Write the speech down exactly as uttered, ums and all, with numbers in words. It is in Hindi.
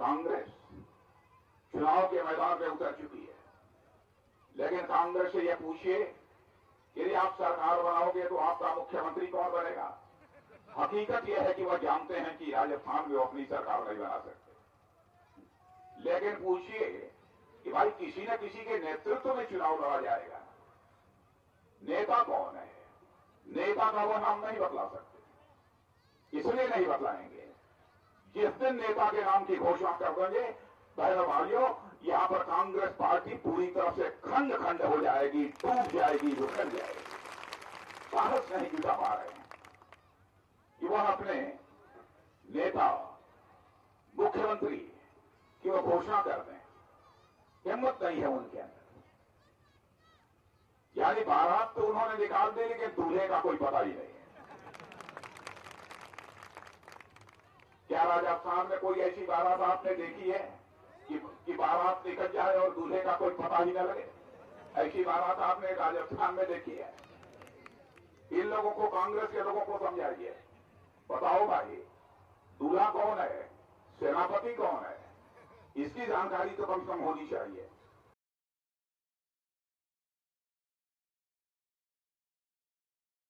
कांग्रेस चुनाव के मैदान में उतर चुकी है, लेकिन कांग्रेस से यह पूछिए यदि आप सरकार बनाओगे तो आपका मुख्यमंत्री कौन बनेगा। हकीकत यह है कि वह जानते हैं कि राजस्थान में वो अपनी सरकार नहीं बना सकते, लेकिन पूछिए कि भाई किसी न किसी के नेतृत्व में चुनाव लड़ा जाएगा, नेता कौन है। नेता का वो नाम नहीं बतला सकते, इसलिए नहीं बतलाएंगे जिस दिन नेता के नाम की घोषणा कर देंगे बहनों भाइयों, यहां पर कांग्रेस पार्टी पूरी तरह से खंड खंड हो जाएगी, टूट जाएगी, बिखर जाएगी। साहस नहीं जुटा पा रहे हैं कि वह अपने नेता मुख्यमंत्री की वह घोषणा कर दें, हिम्मत नहीं है उनके अंदर। यानी बारात तो उन्होंने निकाल दी, लेकिन दूल्हे का कोई पता ही नहीं है। क्या राजस्थान में कोई ऐसी बारात आपने देखी है कि, कि बारात निकल जाए और दूल्हे का कोई पता ही न लगे। ऐसी बारात आपने राजस्थान में देखी है? इन लोगों को, कांग्रेस के लोगों को समझाइए, बताओ भाई दूल्हा कौन है, सेनापति कौन है, इसकी जानकारी तो कम से कम होनी चाहिए।